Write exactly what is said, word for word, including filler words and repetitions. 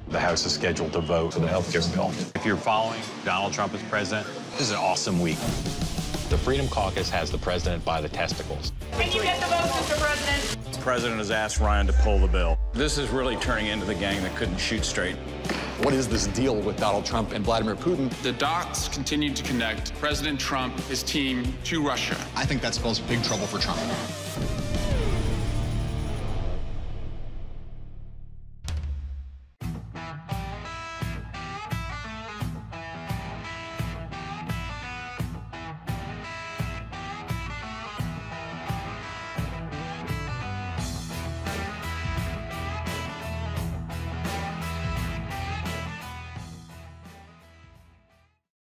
The House is scheduled to vote for the health care bill. If you're following Donald Trump as president, this is an awesome week. The Freedom Caucus has the president by the testicles. Can you get the vote, Mister President? The president has asked Ryan to pull the bill. This is really turning into the gang that couldn't shoot straight. What is this deal with Donald Trump and Vladimir Putin? The dots continue to connect President Trump, his team, to Russia. I think that spells big trouble for Trump.